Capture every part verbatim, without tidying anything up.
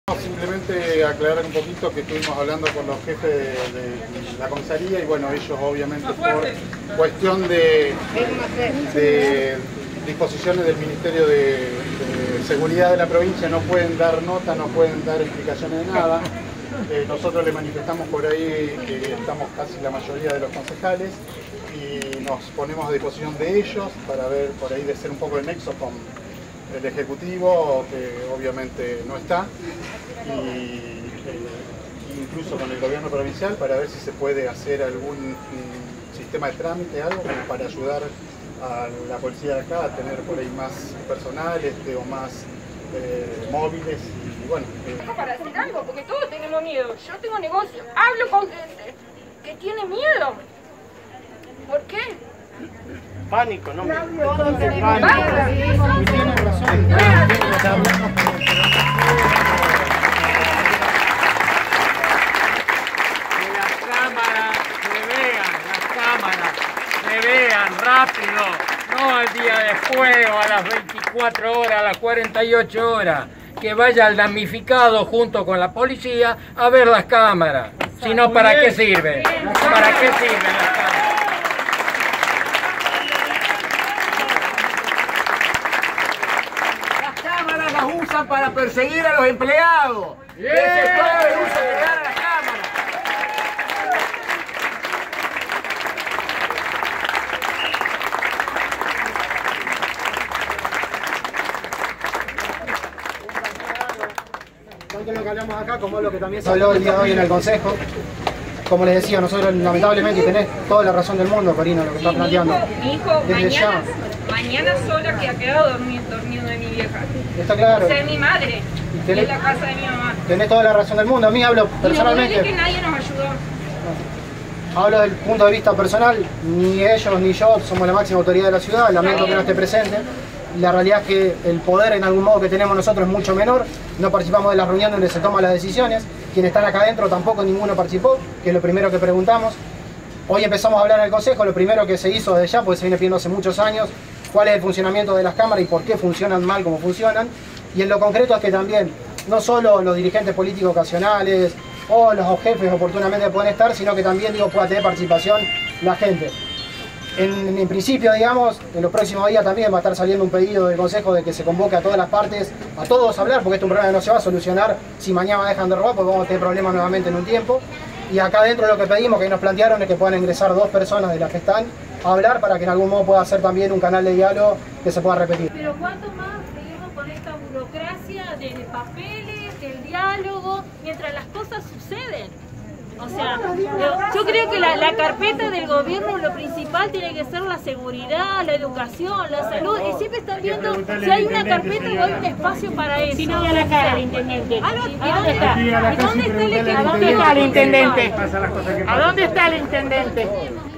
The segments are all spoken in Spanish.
Simplemente aclarar un poquito que estuvimos hablando con los jefes de, de la comisaría y bueno, ellos obviamente por cuestión de, de disposiciones del Ministerio de, de Seguridad de la provincia no pueden dar nota, no pueden dar explicaciones de nada. Eh, nosotros le manifestamos por ahí que estamos casi la mayoría de los concejales y nos ponemos a disposición de ellos para ver por ahí de ser un poco de nexo con el Ejecutivo, que obviamente no está, y eh, incluso con el gobierno provincial para ver si se puede hacer algún sistema de trámite, algo como para ayudar a la policía de acá a tener por ahí más personal este, o más eh, móviles y bueno. Eh. Para hacer algo, porque todos tenemos miedo. Yo tengo negocio, hablo con gente que tiene miedo. ¿Por qué? Pánico, no me... Pánico. Tiene razón. Que las cámaras se vean, las cámaras se vean rápido, no al día después o a las veinticuatro horas, a las cuarenta y ocho horas. Que vaya el damnificado junto con la policía a ver las cámaras. Si no, ¿para qué sirven? ¿Para qué sirven las cámaras? Para perseguir a los empleados. Yeah. Ese es todo el uso que dan a las cámaras. Tanto lo que hablamos acá como lo que también se habló el día de hoy en el Consejo. Como les decía, nosotros lamentablemente, y tenés toda la razón del mundo, Corina, lo que está planteando. Mi hijo, desde mañana, ya. mañana sola que ha quedado dormido, dormido de mi vieja. Está claro. O sea, mi madre, tenés, en la casa de mi mamá. Tenés toda la razón del mundo. A mí hablo personalmente. Y no, que nadie nos ayudó. Hablo del punto de vista personal. Ni ellos ni yo somos la máxima autoridad de la ciudad. Lamento que no esté presente. La realidad es que el poder en algún modo que tenemos nosotros es mucho menor. No participamos de las reuniones donde se toman las decisiones. Quienes están acá adentro tampoco ninguno participó, que es lo primero que preguntamos. Hoy empezamos a hablar en el Consejo, lo primero que se hizo desde ya, porque se viene pidiendo hace muchos años, cuál es el funcionamiento de las cámaras y por qué funcionan mal como funcionan. Y en lo concreto es que también, no solo los dirigentes políticos ocasionales o los jefes oportunamente pueden estar, sino que también digo, pueda tener participación la gente. En, en principio, digamos, en los próximos días también va a estar saliendo un pedido del Consejo de que se convoque a todas las partes, a todos a hablar, porque este es un problema que no se va a solucionar si mañana dejan de robar, porque vamos a tener problemas nuevamente en un tiempo. Y acá adentro lo que pedimos, que nos plantearon, es que puedan ingresar dos personas de las que están a hablar para que en algún modo pueda ser también un canal de diálogo que se pueda repetir. Pero ¿cuánto más seguimos con esta burocracia de papeles, del diálogo, mientras las cosas suceden? O sea, yo, yo creo que la, la carpeta del gobierno, lo principal tiene que ser la seguridad, la educación, la salud, y siempre están viendo si hay una carpeta o hay un espacio para eso. Si no, a la cara del intendente. ¿Y dónde está? ¿Y dónde está el ejecutivo? ¿A dónde está el intendente? ¿A dónde está el intendente?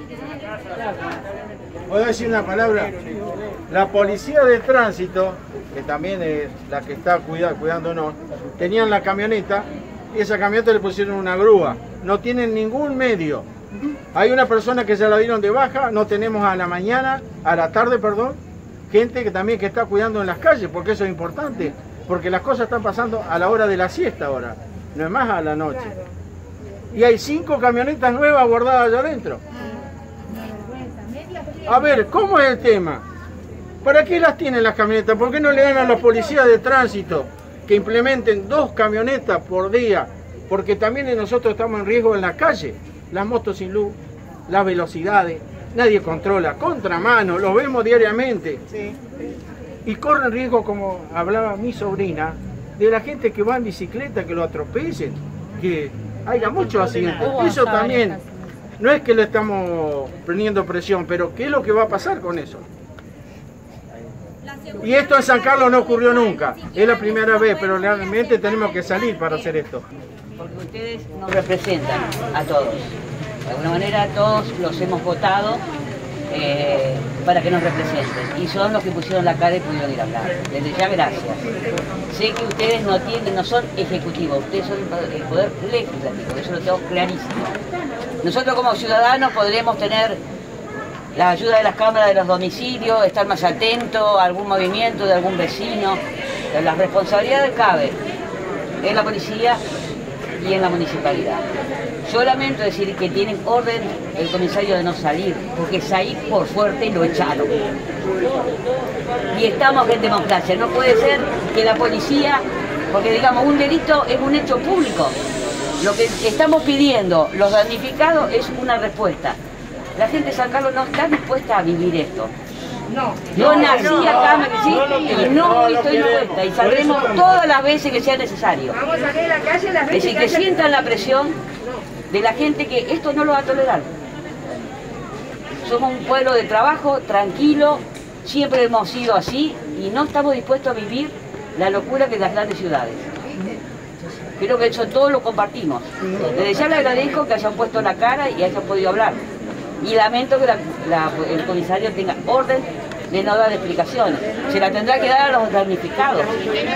¿Puedo decir una palabra? La policía de tránsito, que también es la que está cuida, cuidándonos, tenían la camioneta y esa camioneta le pusieron una grúa. No tienen ningún medio. Hay una persona que ya la dieron de baja, no tenemos a la mañana, a la tarde, perdón, gente que también que está cuidando en las calles, porque eso es importante, porque las cosas están pasando a la hora de la siesta ahora, no es más a la noche. Y hay cinco camionetas nuevas guardadas allá adentro. A ver, ¿cómo es el tema? ¿Para qué las tienen las camionetas? ¿Por qué no le dan a los policías de tránsito que implementen dos camionetas por día? Porque también nosotros estamos en riesgo en la calle. Las motos sin luz, las velocidades, nadie controla, contramano, los vemos diariamente. Sí. Y corren riesgo, como hablaba mi sobrina, de la gente que va en bicicleta, que lo atropellen, que haya muchos accidentes. Eso también, no es que le estamos poniendo presión, pero ¿qué es lo que va a pasar con eso? Y esto en San Carlos no ocurrió nunca, es la primera vez, pero realmente tenemos que salir para hacer esto. Porque ustedes nos representan a todos. De alguna manera todos los hemos votado eh, para que nos representen. Y son los que pusieron la cara y pudieron ir a hablar. Desde ya, gracias. Sé que ustedes no tienen, no son ejecutivos, ustedes son el poder legislativo, eso lo tengo clarísimo. Nosotros como ciudadanos podremos tener la ayuda de las cámaras de los domicilios, estar más atentos a algún movimiento de algún vecino. Las responsabilidades caben. en la policía y en la municipalidad. Yo lamento decir que tienen orden el comisario de no salir, porque Said por suerte lo echaron. Y estamos en democracia, no puede ser que la policía, porque digamos un delito es un hecho público. Lo que estamos pidiendo los damnificados es una respuesta. La gente de San Carlos no está dispuesta a vivir esto. No. Yo no, nací no, acá, no, me crecí, no, no, y no, no, no estoy queremos. dispuesta. Y saldremos todas las veces que sea necesario. Vamos a salir a la calle las Es veces decir, que sientan la presión de la gente que esto no lo va a tolerar. Somos un pueblo de trabajo, tranquilo, siempre hemos sido así y no estamos dispuestos a vivir la locura que es las grandes ciudades. Creo que eso todos lo compartimos. Desde ya le agradezco que hayan puesto la cara y hayan podido hablar. Y lamento que la, la, el comisario tenga orden de no dar explicaciones. Se la tendrá que dar a los damnificados.